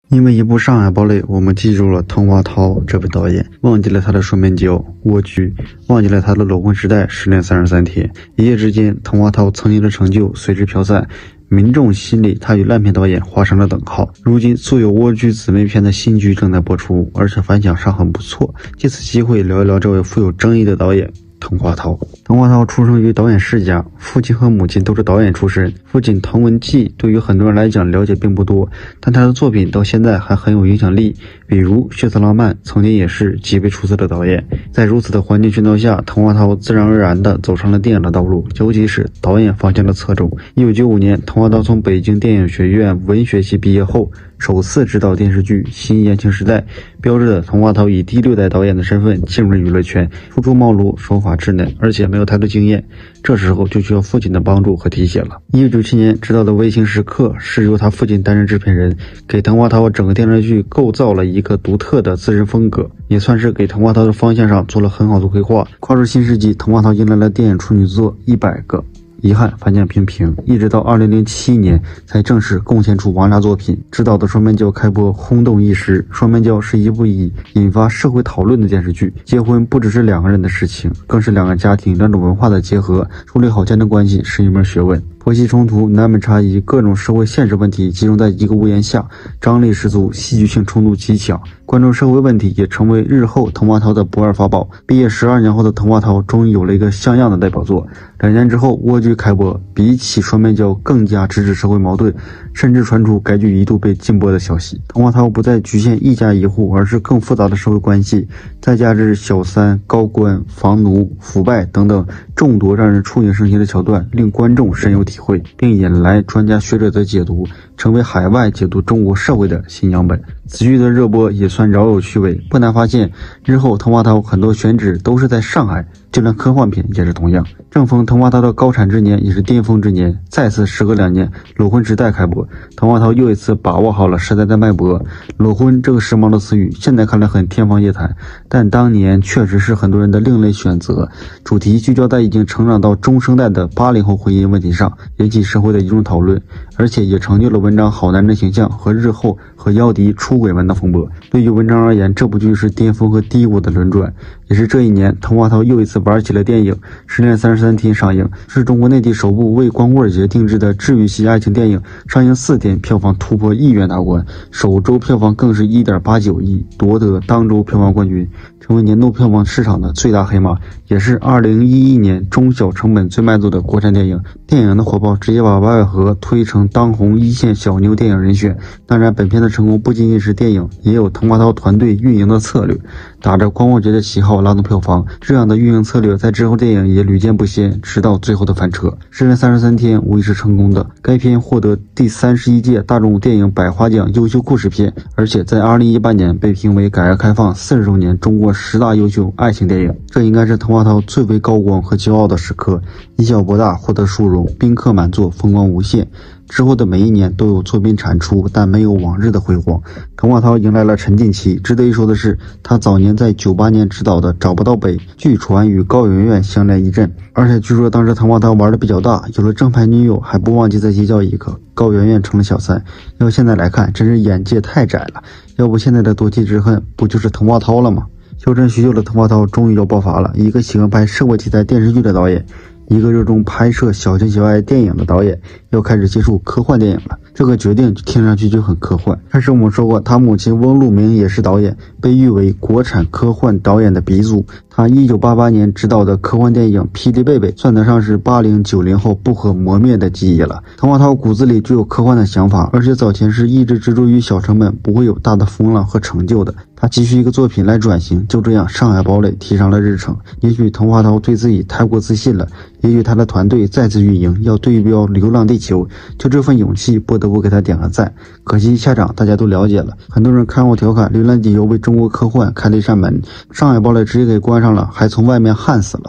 因为一部《上海堡垒》，我们记住了滕华涛这位导演，忘记了他的《双面胶》《蜗居》，忘记了他的《裸婚时代》《失恋33天》。一夜之间，滕华涛曾经的成就随之飘散，民众心里他与烂片导演画上了等号。如今素有蜗居姊妹篇的新剧正在播出，而且反响上很不错。借此机会聊一聊这位富有争议的导演滕华涛。滕华涛出生于导演世家，父亲和母亲都是导演出身。父亲滕文骥对于很多人来讲了解并不多，但他的作品到现在还很有影响力。比如《血色浪漫》曾经也是极为出色的导演。在如此的环境熏陶下，滕华涛自然而然地走上了电影的道路，尤其是导演方向的侧重。1995年，滕华涛从北京电影学院文学系毕业后，首次执导电视剧《新言情时代》，标志着滕华涛以第6代导演的身份进入了娱乐圈，初出茅庐，手法稚嫩，而且没有太多经验。这时候就需要父亲的帮助和提携了。1997年执导的《微情时刻》是由他父亲担任制片人，给滕华涛整个电视剧构造了一个独特的自身风格，也算是给滕华涛的方向上做了很好的规划。跨入新世纪，滕华涛迎来了电影处女作100个。遗憾反响平平，一直到2007年才正式贡献出王炸作品。执导的《双面胶》开播轰动一时，《双面胶》是一部以引发社会讨论的电视剧。结婚不只是2个人的事情，更是2个家庭、2种文化的结合。处理好家庭关系是一门学问，婆媳冲突、南北差异、各种社会现实问题集中在一个屋檐下，张力十足，戏剧性冲突极强。关注社会问题也成为日后滕华涛的不二法宝。毕业12年后的滕华涛终于有了一个像样的代表作。2年之后，《蜗居》开播，比起《双面胶》更加直指社会矛盾，甚至传出该剧一度被禁播的消息。滕华涛不再局限一家一户，而是更复杂的社会关系，再加之小三、高官、房奴、腐败等等众多让人触景生情的桥段，令观众深有体会，并引来专家学者的解读，成为海外解读中国社会的新样本。此剧的热播也算饶有趣味，不难发现日后滕华涛很多选址都是在上海，就连科幻片也是同样。正逢滕华涛的高产之年，也是巅峰之年，再次时隔2年，《裸婚时代》开播，滕华涛又一次把握好了时代的脉搏。裸婚这个时髦的词语现在看来很天方夜谭，但当年确实是很多人的另类选择。主题聚焦在已经成长到中生代的80后婚姻问题上，引起社会的一种讨论，而且也成就了文章好男人形象和日后和姚笛出轨门的风波。对于文章而言，这部剧是巅峰和低谷的轮转，也是这一年滕华涛又一次玩起了电影。《失恋33天》上映，是中国内地首部为光棍节定制的治愈系爱情电影。上映4天，票房突破1亿元大关，首周票房更是1.89亿，夺得当周票房冠军，成为年度票房市场的最大黑马，也是2011年中小成本最卖座的国产电影。电影的火爆直接把白百合推成当红一线小妞电影人选。当然，本片的成功不仅仅是电影，也有滕华涛团队运营的策略，打着光棍节的旗号拉动票房。这样的运营策略在之后电影也屡见不鲜，直到最后的翻车。《失恋33天》无疑是成功的，该片获得第31届大众电影百花奖优秀故事片，而且在2018年被评为改革开放40周年中国10大优秀爱情电影。这应该是滕华涛最为高光和骄傲的时刻，以小博大，获得殊荣，宾客满座，风光无限。之后的每一年都有作品产出，但没有往日的辉煌。滕华涛迎来了沉浸期。值得一说的是，他早年在98年执导的《找不到北》，据传与高圆圆相恋一阵，而且据说当时滕华涛玩的比较大，有了正牌女友，还不忘记再结交一个，高圆圆成了小三。要现在来看，真是眼界太窄了，要不现在的夺妻之恨不就是滕华涛了吗？休战许久的滕华涛终于要爆发了，一个喜欢拍社会题材电视剧的导演，一个热衷拍摄小情小爱电影的导演，要开始接触科幻电影了。这个决定听上去就很科幻。开始我们说过，他母亲翁路明也是导演，被誉为国产科幻导演的鼻祖。他1988年执导的科幻电影《霹雳贝贝》算得上是80、90后不可磨灭的记忆了。滕华涛骨子里就有科幻的想法，而且早前是一直执着于小成本，不会有大的风浪和成就的。他急需一个作品来转型，就这样《上海堡垒》提上了日程。也许滕华涛对自己太过自信了，也许他的团队再次运营要对标《流浪地球》，就这份勇气不得不给他点个赞。可惜下场大家都了解了，很多人看后调侃《流浪地球》为中国科幻开了一扇门，《上海堡垒》直接给关上了，还从外面焊死了。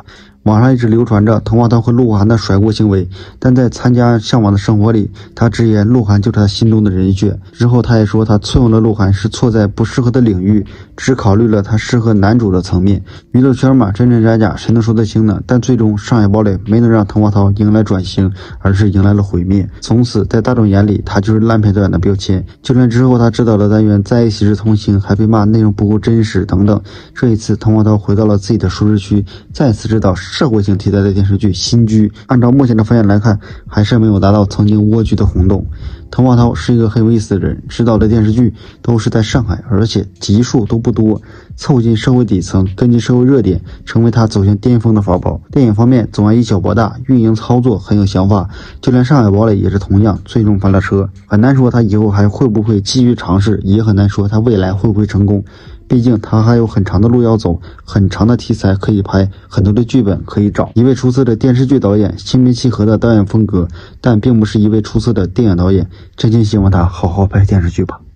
网上一直流传着滕华涛和鹿晗的甩锅行为，但在参加《向往的生活》里，他直言鹿晗就是他心中的人选。之后他也说他错用了鹿晗是错在不适合的领域，只考虑了他适合男主的层面。娱乐圈嘛，真真假假，谁能说得清呢？但最终《上海堡垒》没能让滕华涛迎来转型，而是迎来了毁灭。从此在大众眼里，他就是烂片导演的标签。就连之后他执导的单元《在一起时同行》还被骂内容不够真实等等。这一次滕华涛回到了自己的舒适区，再次执导社会性题材的电视剧《新居》，按照目前的发现来看，还是没有达到曾经蜗居的轰动。滕华涛是一个很有意思的人，执导的电视剧都是在上海，而且集数都不多，凑近社会底层，跟进社会热点，成为他走向巅峰的法宝。电影方面总爱以小博大，运营操作很有想法，就连上海堡垒也是同样，最终翻了车。很难说他以后还会不会继续尝试，也很难说他未来会不会成功。毕竟他还有很长的路要走，很长的题材可以拍，很多的剧本可以找。一位出色的电视剧导演，心平气和的导演风格，但并不是一位出色的电影导演。真心希望他好好拍电视剧吧。